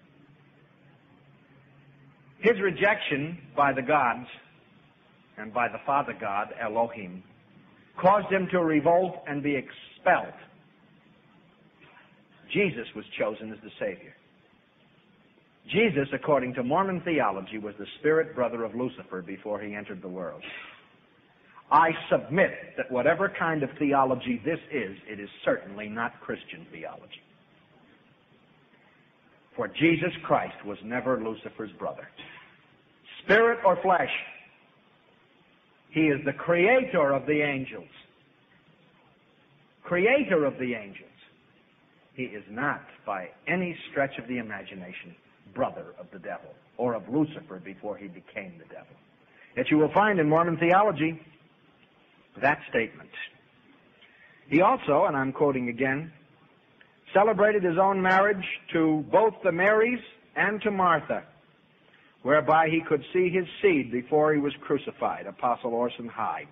His rejection by the gods and by the Father God, Elohim, caused him to revolt and be expelled. Jesus was chosen as the Savior. Jesus, according to Mormon theology, was the spirit brother of Lucifer before he entered the world. I submit that whatever kind of theology this is, it is certainly not Christian theology. For Jesus Christ was never Lucifer's brother. Spirit or flesh, he is the creator of the angels. Creator of the angels. He is not, by any stretch of the imagination, brother of the devil, or of Lucifer before he became the devil. Yet you will find in Mormon theology that statement. He also, and I'm quoting again, celebrated his own marriage to both the Marys and to Martha, whereby he could see his seed before he was crucified, Apostle Orson Hyde.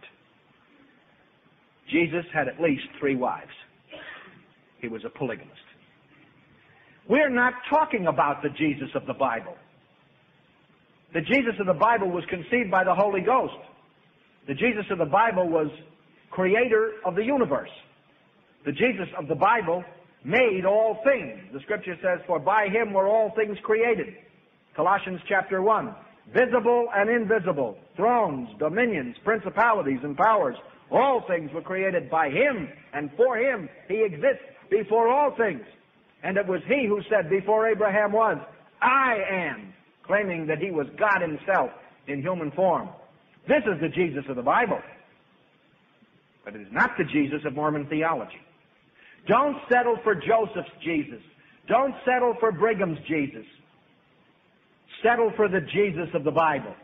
Jesus had at least three wives. He was a polygamist. We're not talking about the Jesus of the Bible. The Jesus of the Bible was conceived by the Holy Ghost. The Jesus of the Bible was creator of the universe. The Jesus of the Bible made all things. The Scripture says, for by him were all things created. Colossians chapter one. Visible and invisible, thrones, dominions, principalities, and powers. All things were created by him, and for him he exists before all things. And it was he who said before Abraham was, I am, claiming that he was God himself in human form. This is the Jesus of the Bible. But it is not the Jesus of Mormon theology. Don't settle for Joseph's Jesus. Don't settle for Brigham's Jesus. Settle for the Jesus of the Bible.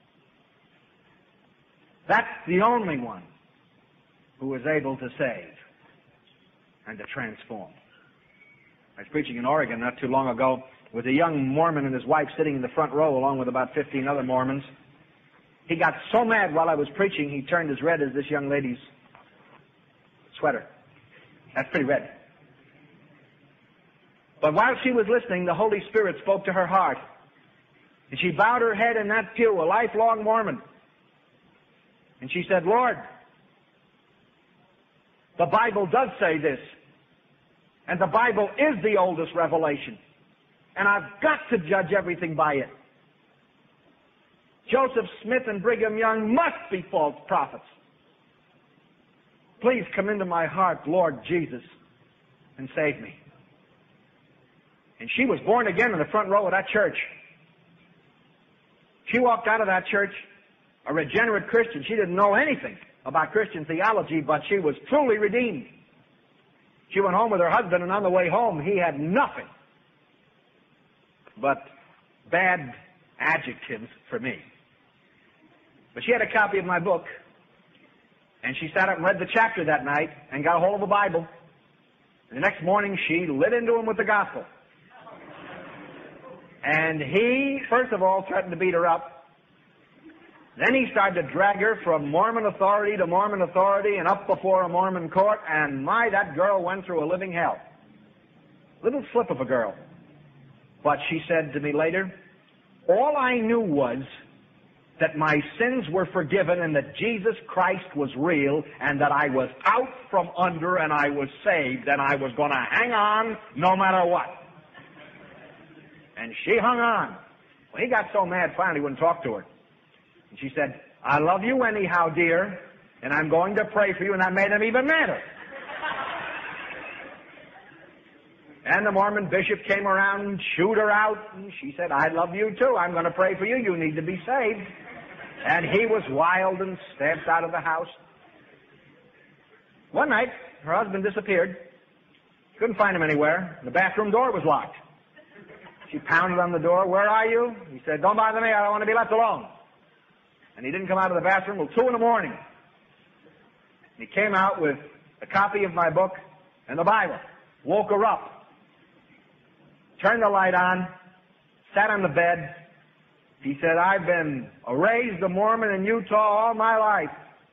That's the only one who is able to save and to transform. I was preaching in Oregon not too long ago with a young Mormon and his wife sitting in the front row along with about fifteen other Mormons. He got so mad while I was preaching, he turned as red as this young lady's sweater. That's pretty red. But while she was listening, the Holy Spirit spoke to her heart. And she bowed her head in that pew, a lifelong Mormon. And she said, Lord, the Bible does say this. And the Bible is the oldest revelation. And I've got to judge everything by it. Joseph Smith and Brigham Young must be false prophets. Please come into my heart, Lord Jesus, and save me. And she was born again in the front row of that church. She walked out of that church a regenerate Christian. She didn't know anything about Christian theology, but she was truly redeemed. She went home with her husband, and on the way home, he had nothing but bad adjectives for me. But she had a copy of my book, and she sat up and read the chapter that night and got a hold of a Bible. And the next morning, she lit into him with the gospel. And he, first of all, threatened to beat her up. Then he started to drag her from Mormon authority to Mormon authority and up before a Mormon court, and my, that girl went through a living hell. Little slip of a girl. But she said to me later, all I knew was that my sins were forgiven and that Jesus Christ was real and that I was out from under and I was saved and I was going to hang on no matter what. And she hung on. Well, he got so mad finally he wouldn't talk to her. And she said, I love you anyhow, dear, and I'm going to pray for you, and that made him even madder. And the Mormon bishop came around and chewed her out, and she said, I love you too. I'm going to pray for you. You need to be saved. And he was wild and stamped out of the house. One night, her husband disappeared. Couldn't find him anywhere. The bathroom door was locked. She pounded on the door. Where are you? He said, don't bother me. I don't want to be left alone. And he didn't come out of the bathroom till two in the morning. He came out with a copy of my book and the Bible. Woke her up. Turned the light on. Sat on the bed. He said, I've been raised a Mormon in Utah all my life.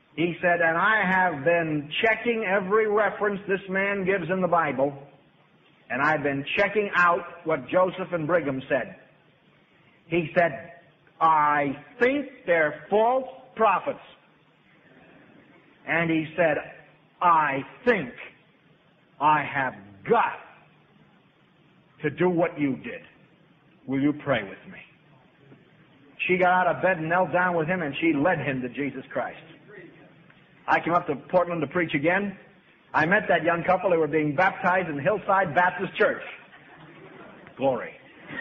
He said, and I have been checking every reference this man gives in the Bible, and I've been checking out what Joseph and Brigham said. He said, I think they're false prophets. And he said, I think I have got to do what you did. Will you pray with me? She got out of bed and knelt down with him, and she led him to Jesus Christ. I came up to Portland to preach again. I met that young couple. They were being baptized in Hillside Baptist Church. Glory.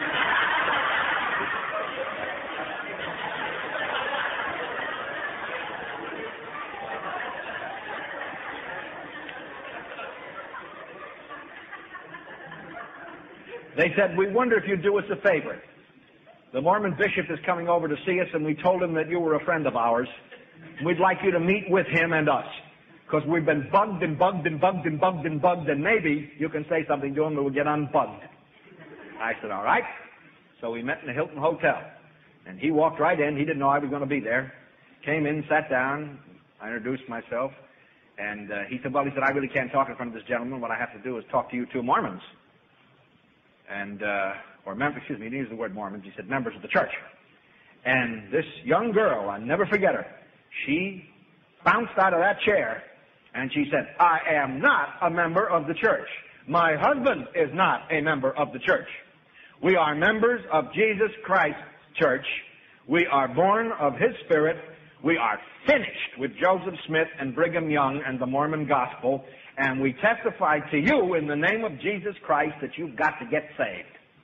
They said, we wonder if you'd do us a favor. The Mormon bishop is coming over to see us, and we told him that you were a friend of ours. We'd like you to meet with him and us, because we've been bugged and bugged and bugged and bugged and bugged, and maybe you can say something to him that will get unbugged. I said, all right. So we met in the Hilton Hotel, and he walked right in. He didn't know I was going to be there. Came in, sat down. I introduced myself, and uh, he said, well, he said, I really can't talk in front of this gentleman. What I have to do is talk to you two Mormons. And, uh, or members, excuse me, he didn't use the word Mormons. He said members of the church. And this young girl, I'll never forget her, she bounced out of that chair, and she said, I am not a member of the church. My husband is not a member of the church. We are members of Jesus Christ's church. We are born of His Spirit. We are finished with Joseph Smith and Brigham Young and the Mormon gospel, and we testify to you in the name of Jesus Christ that you've got to get saved.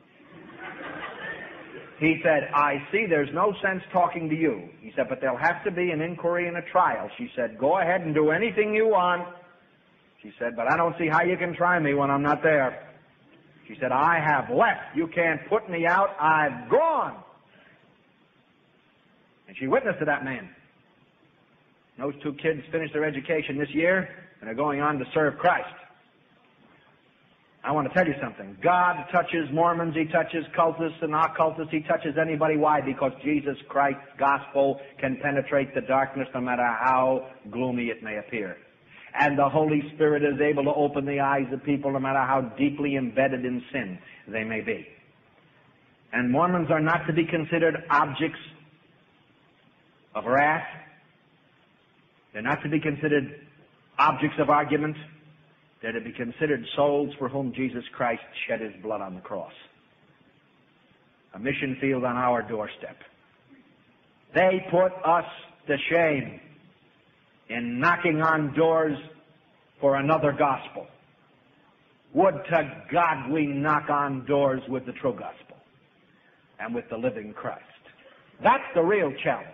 He said, I see there's no sense talking to you. He said, but there'll have to be an inquiry and a trial. She said, go ahead and do anything you want. She said, but I don't see how you can try me when I'm not there. She said, I have left. You can't put me out. I've gone. And she witnessed to that man. Those two kids finished their education this year, and they're going on to serve Christ. I want to tell you something. God touches Mormons, He touches cultists and occultists, He touches anybody. Why? Because Jesus Christ's gospel can penetrate the darkness no matter how gloomy it may appear. And the Holy Spirit is able to open the eyes of people no matter how deeply embedded in sin they may be. And Mormons are not to be considered objects of wrath. They're not to be considered objects of argument. They're to be considered souls for whom Jesus Christ shed His blood on the cross. A mission field on our doorstep. They put us to shame in knocking on doors for another gospel. Would to God we knock on doors with the true gospel and with the living Christ. That's the real challenge.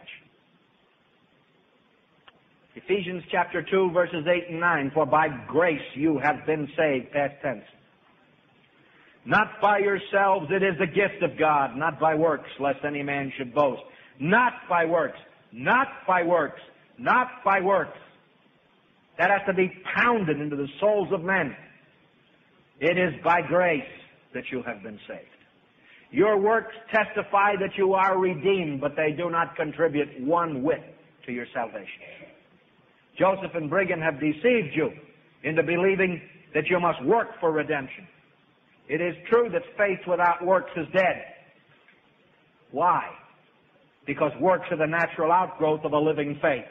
Ephesians chapter two, verses eight and nine, for by grace you have been saved, past tense. Not by yourselves, it is the gift of God, not by works, lest any man should boast. Not by works, not by works, not by works. That has to be pounded into the souls of men. It is by grace that you have been saved. Your works testify that you are redeemed, but they do not contribute one whit to your salvation. Joseph and Brigham have deceived you into believing that you must work for redemption. It is true that faith without works is dead. Why? Because works are the natural outgrowth of a living faith.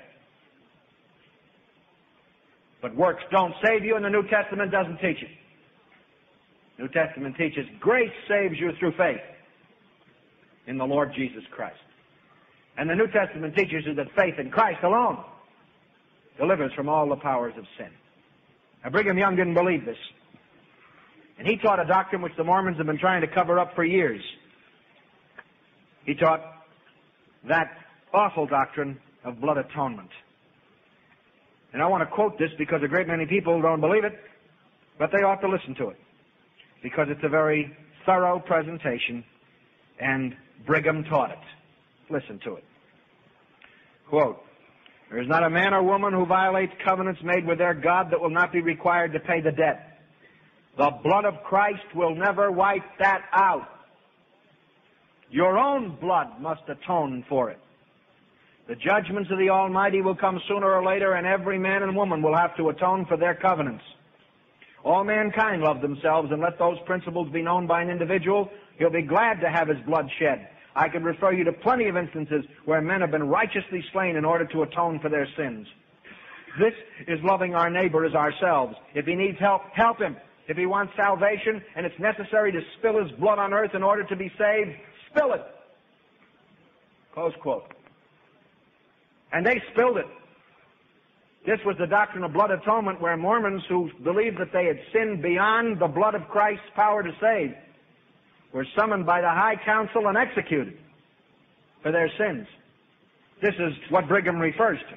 But works don't save you, and the New Testament doesn't teach it. New Testament teaches grace saves you through faith in the Lord Jesus Christ. And the New Testament teaches you that faith in Christ alone delivers from all the powers of sin. Now, Brigham Young didn't believe this. And he taught a doctrine which the Mormons have been trying to cover up for years. He taught that awful doctrine of blood atonement. And I want to quote this because a great many people don't believe it, but they ought to listen to it, because it's a very thorough presentation, and Brigham taught it. Listen to it. Quote, there is not a man or woman who violates covenants made with their God that will not be required to pay the debt. The blood of Christ will never wipe that out. Your own blood must atone for it. The judgments of the Almighty will come sooner or later, and every man and woman will have to atone for their covenants. All mankind love themselves, and let those principles be known by an individual, he'll be glad to have his blood shed. I could refer you to plenty of instances where men have been righteously slain in order to atone for their sins. This is loving our neighbor as ourselves. If he needs help, help him. If he wants salvation and it's necessary to spill his blood on earth in order to be saved, spill it. Close quote. And they spilled it. This was the doctrine of blood atonement, where Mormons who believed that they had sinned beyond the blood of Christ's power to save were summoned by the High Council and executed for their sins. This is what Brigham refers to.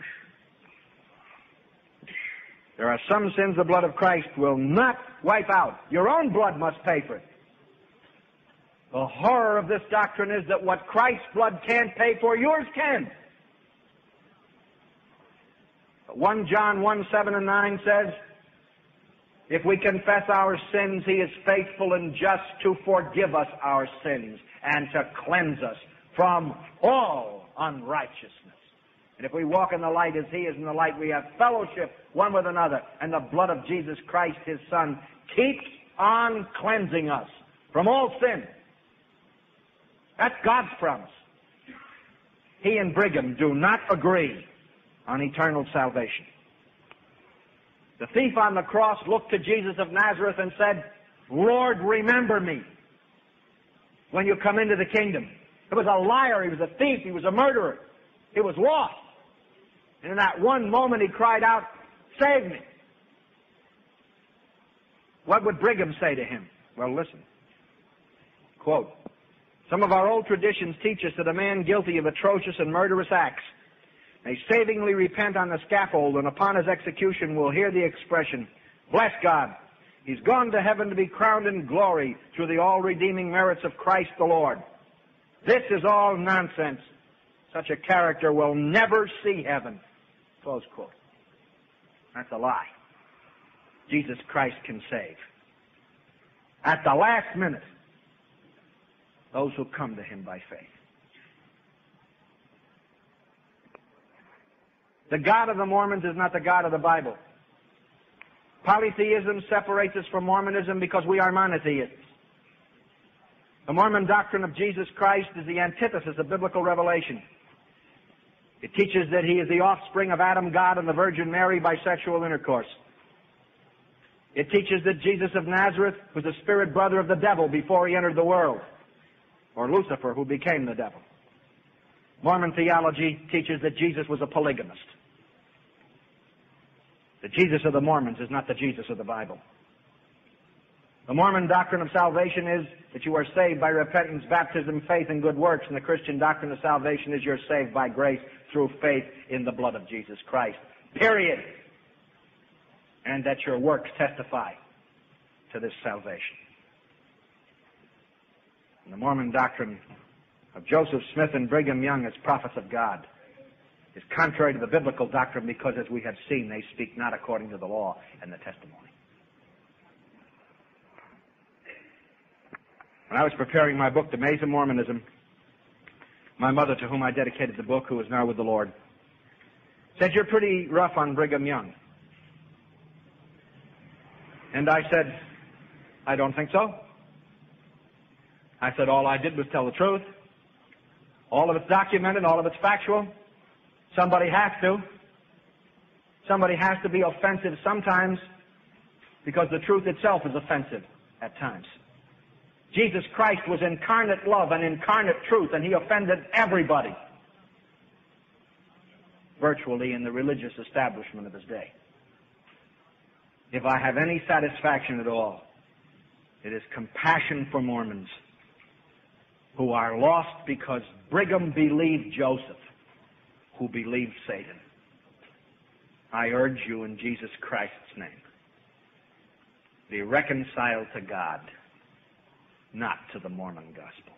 There are some sins the blood of Christ will not wipe out. Your own blood must pay for it. The horror of this doctrine is that what Christ's blood can't pay for, yours can. First John one, seven and nine says, if we confess our sins, he is faithful and just to forgive us our sins and to cleanse us from all unrighteousness. And if we walk in the light as he is in the light, we have fellowship one with another. And the blood of Jesus Christ, his Son, keeps on cleansing us from all sin. That's God's promise. He and Brigham do not agree on eternal salvation. The thief on the cross looked to Jesus of Nazareth and said, Lord, remember me when you come into the kingdom. He was a liar, he was a thief, he was a murderer. He was lost. And in that one moment he cried out, save me. What would Brigham say to him? Well, listen. Quote, some of our old traditions teach us that a man guilty of atrocious and murderous acts may savingly repent on the scaffold, and upon his execution will hear the expression, bless God, he's gone to heaven to be crowned in glory through the all-redeeming merits of Christ the Lord. This is all nonsense. Such a character will never see heaven. Close quote. That's a lie. Jesus Christ can save. At the last minute, those who come to him by faith. The God of the Mormons is not the God of the Bible. Polytheism separates us from Mormonism because we are monotheists. The Mormon doctrine of Jesus Christ is the antithesis of biblical revelation. It teaches that he is the offspring of Adam, God, and the Virgin Mary by sexual intercourse. It teaches that Jesus of Nazareth was the spirit brother of the devil before he entered the world, or Lucifer, who became the devil. Mormon theology teaches that Jesus was a polygamist. The Jesus of the Mormons is not the Jesus of the Bible. The Mormon doctrine of salvation is that you are saved by repentance, baptism, faith, and good works, and the Christian doctrine of salvation is you're saved by grace through faith in the blood of Jesus Christ. Period. And that your works testify to this salvation. And the Mormon doctrine of Joseph Smith and Brigham Young as prophets of God is contrary to the biblical doctrine because, as we have seen, they speak not according to the law and the testimony. When I was preparing my book, The Maze of Mormonism, my mother, to whom I dedicated the book, who is now with the Lord, said, you're pretty rough on Brigham Young. And I said, I don't think so. I said, all I did was tell the truth. All of it's documented, all of it's factual. Somebody has to. Somebody has to be offensive sometimes because the truth itself is offensive at times. Jesus Christ was incarnate love and incarnate truth, and he offended everybody, virtually, in the religious establishment of his day. If I have any satisfaction at all, it is compassion for Mormons who are lost because Brigham believed Joseph, who believed Satan. I urge you in Jesus Christ's name, be reconciled to God, not to the Mormon gospel.